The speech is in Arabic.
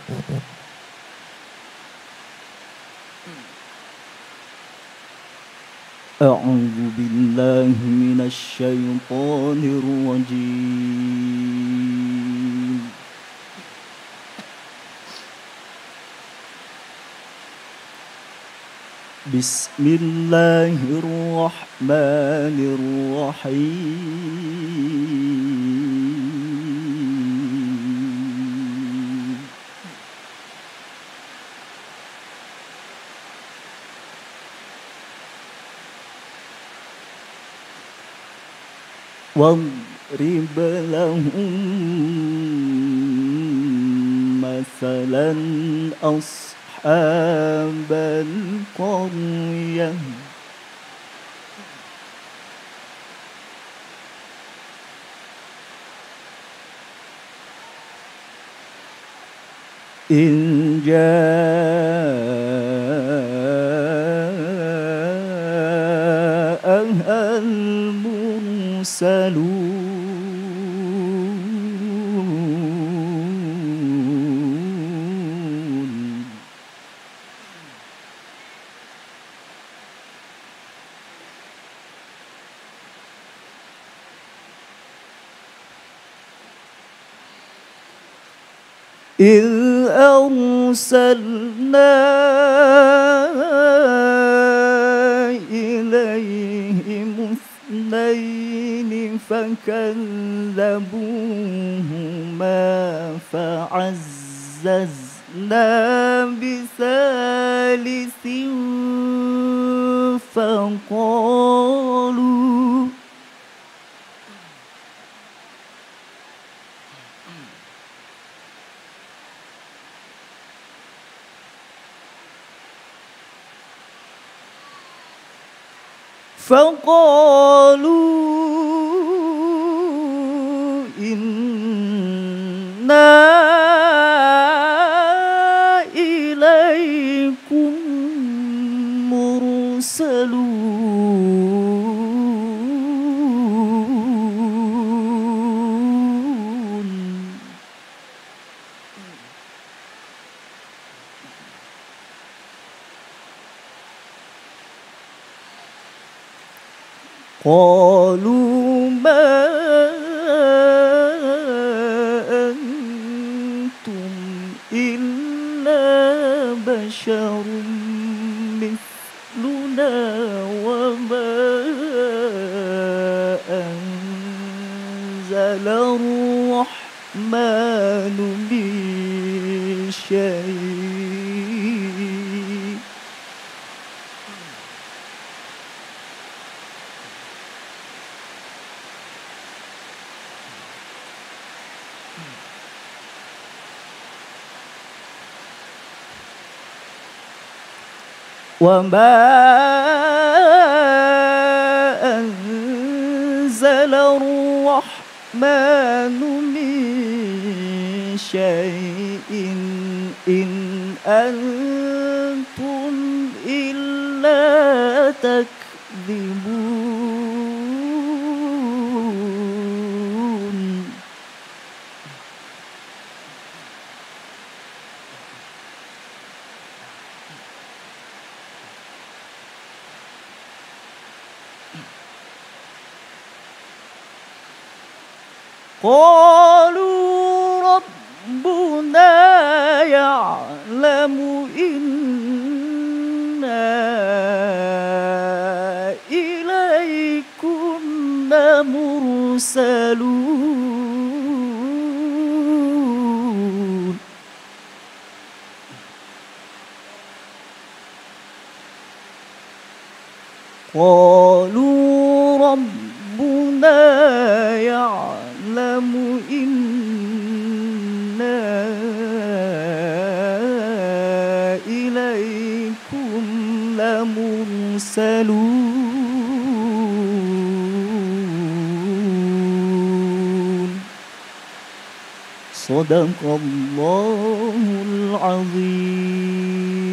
أعوذ بالله من الشيطان الرجيم. بسم الله الرحمن الرحيم. واضرب لهم مثلا أصحاب القرية إذ جاءها المرسلون إذ أرسلنا إليهم اثنين فكذبوهما فعززنا بثالث فقالوا إنا إليكم مرسلون قالوا ما أنتم إلا بشر مثلنا وما أنزل الرحمن من شيء وما أنزل الرحمن من شيء إن أنتم إلا تكذبون قالوا ربنا يعلم إنا إليكم لمرسلون قالوا ربنا يعلم إنا إليكم لمرسلون صدق الله العظيم.